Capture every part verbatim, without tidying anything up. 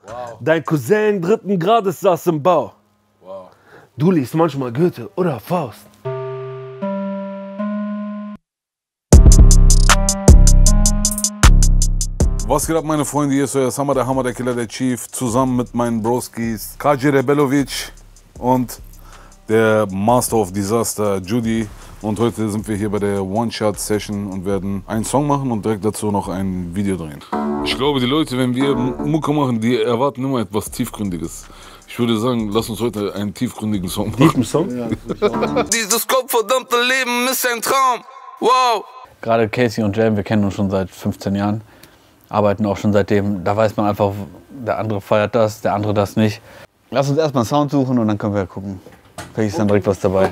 Wow. Dein Cousin dritten Grades saß im Bau. Wow. Du liest manchmal Goethe oder Faust. Was geht ab, meine Freunde? Hier ist euer Summer, der Hammer, der Killer, der Chief, zusammen mit meinen Broskis Kaji Rebelovic und der Master of Disaster, Judy. Und heute sind wir hier bei der One-Shot-Session und werden einen Song machen und direkt dazu noch ein Video drehen. Ich glaube, die Leute, wenn wir Mucke machen, die erwarten immer etwas Tiefgründiges. Ich würde sagen, lass uns heute einen tiefgründigen Song machen. Tiefen Song? Ja, dieses gottverdammte Leben ist ein Traum. Wow! Gerade Casey und Jam, wir kennen uns schon seit fünfzehn Jahren. Arbeiten auch schon seitdem. Da weiß man einfach, der andere feiert das, der andere das nicht. Lass uns erstmal einen Sound suchen und dann können wir gucken. Vielleicht ist dann direkt was dabei.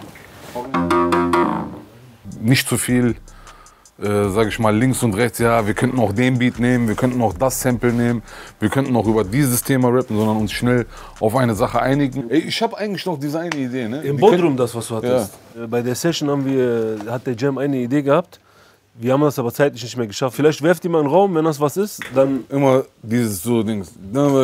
Nicht zu viel, äh, sage ich mal, links und rechts, ja, wir könnten auch den Beat nehmen, wir könnten auch das Sample nehmen, wir könnten auch über dieses Thema rappen, sondern uns schnell auf eine Sache einigen. Ey, ich habe eigentlich noch diese eine Idee, ne? Im Bodrum, das, was du hattest. Ja. Bei der Session haben wir, hat der Jam eine Idee gehabt. Wir haben das aber zeitlich nicht mehr geschafft. Vielleicht werft ihr mal einen Raum, wenn das was ist, dann... Immer dieses so Dings,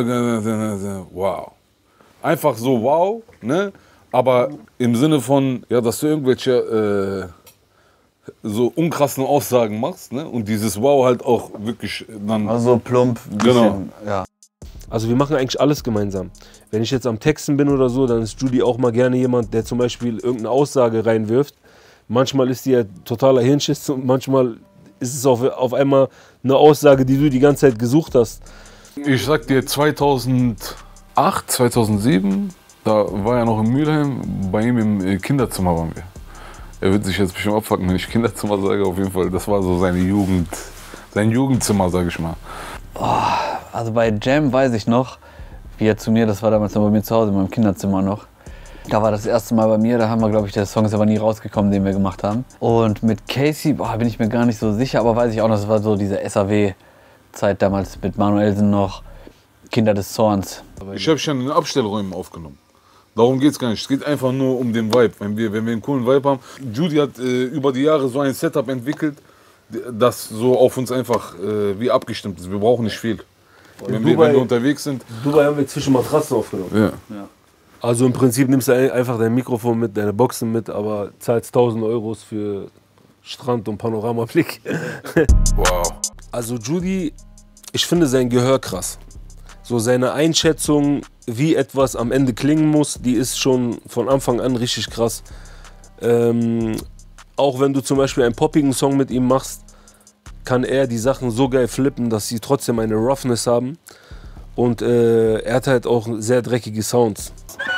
wow. Einfach so wow, ne? Aber im Sinne von, ja, dass du irgendwelche äh, so unkrassen Aussagen machst, ne? Und dieses wow halt auch wirklich dann... Also plump, ein bisschen, genau. Ja. Also wir machen eigentlich alles gemeinsam. Wenn ich jetzt am Texten bin oder so, dann ist Judy auch mal gerne jemand, der zum Beispiel irgendeine Aussage reinwirft. Manchmal ist die ja totaler Hirnschiss und manchmal ist es auf, auf einmal eine Aussage, die du die ganze Zeit gesucht hast. Ich sag dir, zweitausendacht, zweitausendsieben, da war er noch in Mülheim, bei ihm im Kinderzimmer waren wir. Er wird sich jetzt bestimmt abfucken, wenn ich Kinderzimmer sage, auf jeden Fall. Das war so seine Jugend, sein Jugendzimmer, sag ich mal. Oh, also bei Jam weiß ich noch, wie er zu mir, das war damals noch bei mir zu Hause, in meinem Kinderzimmer noch. Da war das erste Mal bei mir, da haben wir, glaube ich, der Song ist aber nie rausgekommen, den wir gemacht haben. Und mit Casey, boah, bin ich mir gar nicht so sicher, aber weiß ich auch noch, das war so diese S A W-Zeit damals mit Manuelsen noch, Kinder des Zorns. Ich habe schon in den Abstellräumen aufgenommen. Darum geht es gar nicht, es geht einfach nur um den Vibe. Wenn wir, wenn wir einen coolen Vibe haben. Judy hat äh, über die Jahre so ein Setup entwickelt, das so auf uns einfach äh, wie abgestimmt ist. Wir brauchen nicht viel. Wenn wir, wenn wir unterwegs sind. Dubai haben wir zwischen Matratzen aufgenommen. Ja. Ja. Also im Prinzip nimmst du einfach dein Mikrofon mit, deine Boxen mit, aber zahlst tausend Euros für Strand und Panoramablick. Wow. Also Judy, ich finde sein Gehör krass. So seine Einschätzung, wie etwas am Ende klingen muss, die ist schon von Anfang an richtig krass. Ähm, auch wenn du zum Beispiel einen poppigen Song mit ihm machst, kann er die Sachen so geil flippen, dass sie trotzdem eine Roughness haben. Und äh, er hat halt auch sehr dreckige Sounds.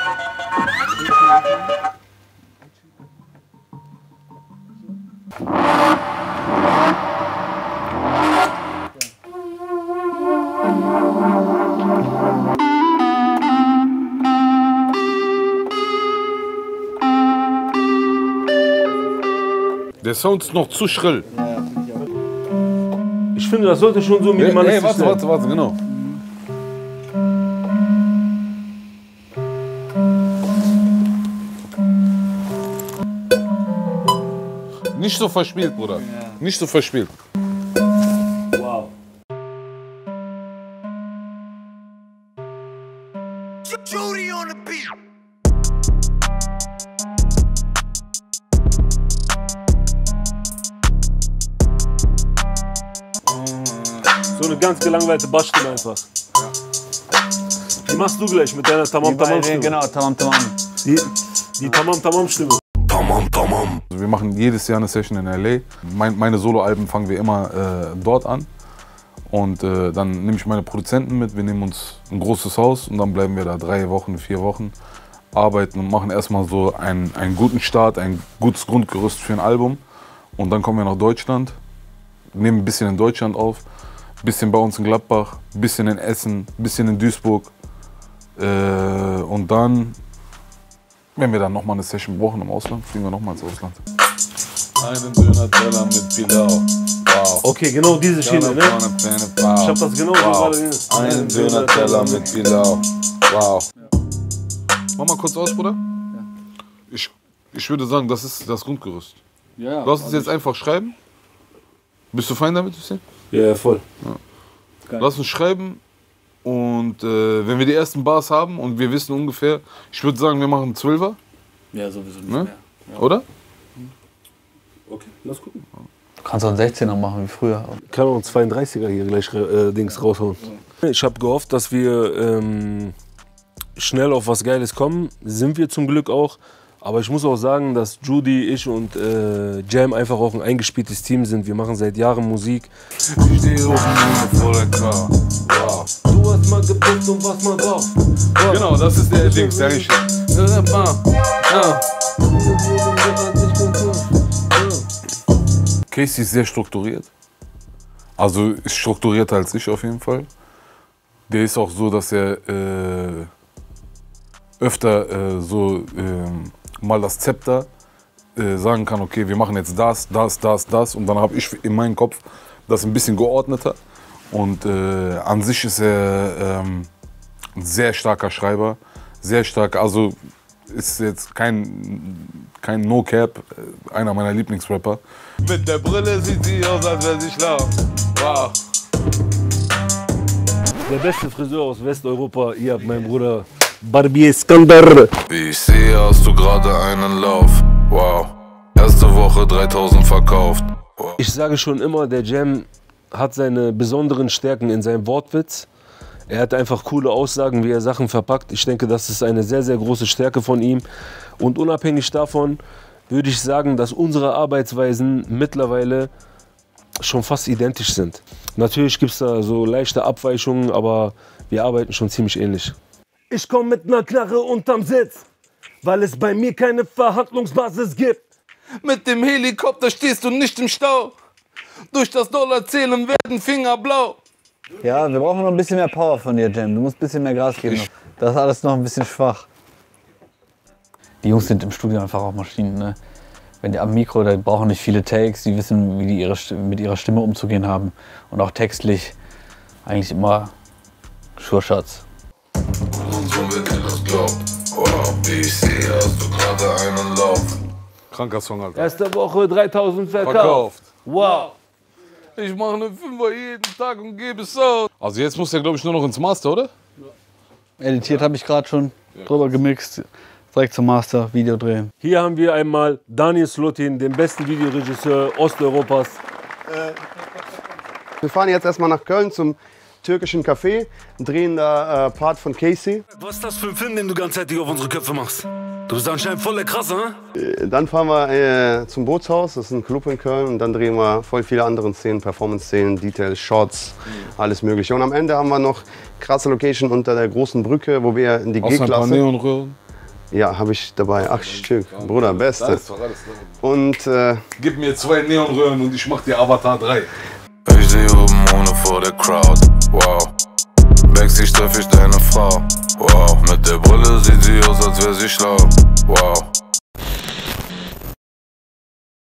Der Sound ist noch zu schrill. Ich finde, das sollte schon so minimalistisch sein. Hey, warte, warte, warte, genau. Nicht so verspielt, Bruder. Ja. Nicht so verspielt. Wow. Judy on the beat. So eine ganz gelangweilte Bassstimme einfach. Die machst du gleich mit deiner Tamam Tamam Stimme. Genau, Tamam Tamam. Die, die Tamam Tamam Stimme. Tamam Tamam. Wir machen jedes Jahr eine Session in L A. Mein, meine Soloalben fangen wir immer äh, dort an. Und äh, dann nehme ich meine Produzenten mit. Wir nehmen uns ein großes Haus und dann bleiben wir da drei Wochen, vier Wochen. Arbeiten und machen erstmal so einen, einen guten Start, ein gutes Grundgerüst für ein Album. Und dann kommen wir nach Deutschland, nehmen ein bisschen in Deutschland auf. Ein bisschen bei uns in Gladbach, ein bisschen in Essen, ein bisschen in Duisburg. Äh, und dann, wenn wir dann nochmal eine Session brauchen im Ausland, fliegen wir nochmal ins Ausland. Einen Döner-Teller mit Pilau. Wow. Okay, genau diese Schiene, ne? Ich hab das genau so gerade gesehen. Einen Döner-Teller mit Pilau. Wow. Mach mal kurz aus, Bruder. Ja. Ich, ich würde sagen, das ist das Grundgerüst. Ja, Lass uns jetzt einfach schreiben. Bist du fein damit, Hussein? Ja, voll. Ja. Lass uns schreiben Und äh, wenn wir die ersten Bars haben und wir wissen ungefähr, ich würde sagen, wir machen Zwölfer. Ja, sowieso nicht Ne? mehr. Ja. Oder? Okay, lass gucken. Du kannst auch einen sechzehner machen wie früher. Ich kann auch einen zweiunddreißiger hier gleich äh, Dings raushauen. Ich habe gehofft, dass wir ähm, schnell auf was Geiles kommen. Sind wir zum Glück auch. Aber ich muss auch sagen, dass Judy, ich und äh, Jam einfach auch ein eingespieltes Team sind. Wir machen seit Jahren Musik. Ich stehe oben vor der Car. Wow. Du hast mal gepumpt und was mal drauf. Genau, das ist der Dings, der Richtige. Ja. Casey ist sehr strukturiert. Also ist strukturierter als ich auf jeden Fall. Der ist auch so, dass er äh, öfter äh, so äh, mal das Zepter äh, sagen kann, okay, wir machen jetzt das, das, das, das. Und dann habe ich in meinem Kopf das ein bisschen geordneter. Und äh, an sich ist er ähm, ein sehr starker Schreiber. Sehr stark, also ist jetzt kein, kein No-Cap, einer meiner Lieblingsrapper. Mit der Brille sieht sie aus, als wäre sie schlau. Wow. Der beste Friseur aus Westeuropa, ihr habt meinen Bruder Barbier Skandar. Wie ich sehe, hast du gerade einen Lauf. Wow. Erste Woche dreitausend verkauft. Wow. Ich sage schon immer, der Jam hat seine besonderen Stärken in seinem Wortwitz. Er hat einfach coole Aussagen, wie er Sachen verpackt. Ich denke, das ist eine sehr, sehr große Stärke von ihm. Und unabhängig davon würde ich sagen, dass unsere Arbeitsweisen mittlerweile schon fast identisch sind. Natürlich gibt es da so leichte Abweichungen, aber wir arbeiten schon ziemlich ähnlich. Ich komme mit einer Knarre unterm Sitz, weil es bei mir keine Verhandlungsbasis gibt. Mit dem Helikopter stehst du nicht im Stau. Durch das Dollarzählen werden Finger blau. Ja, wir brauchen noch ein bisschen mehr Power von dir, Jam. Du musst ein bisschen mehr Gas geben. Ich- Das ist alles noch ein bisschen schwach. Die Jungs sind im Studio einfach auch Maschinen. Ne? Wenn die am Mikro, die brauchen nicht viele Takes, die wissen, wie die ihre, Sti- mit ihrer Stimme umzugehen haben. Und auch textlich eigentlich immer Schurschatz. Und so wird dir das glaubt. Wow. Wie ich sehe, hast du gerade einen Lauf. Kranker Song, Alter. Erste Woche dreitausend verkauft. Verkauft. Wow. Ich mache eine Fünfer jeden Tag und gebe es aus. Also jetzt muss der, glaube ich, nur noch ins Master, oder? Editiert habe ich gerade schon, drüber gemixt. Direkt zum Master, Video drehen. Hier haben wir einmal Daniel Slotin, den besten Videoregisseur Osteuropas. Wir fahren jetzt erstmal nach Köln zum türkischen Café, drehen da äh, Part von Casey. Was ist das für ein Film, den du ganzheitlich auf unsere Köpfe machst? Du bist anscheinend voll der Krasse, ne? Äh, Dann fahren wir äh, zum Bootshaus, das ist ein Club in Köln. Und dann drehen wir voll viele andere Szenen, Performance-Szenen, Details, Shots, alles mögliche. Und am Ende haben wir noch krasse Location unter der großen Brücke, wo wir in die Aus ein paar G-Klasse... Neonröhren. Ja, habe ich dabei, acht Stück. Bruder, beste. Das ist doch alles drin. Und äh, Gib mir zwei Neonröhren und ich mach dir Avatar drei. Ich stehe oben ohne vor der Crowd. Wow. Backstage treff ich deine Frau. Wow. Mit der Brille sieht sie aus, als wäre sie schlau. Wow.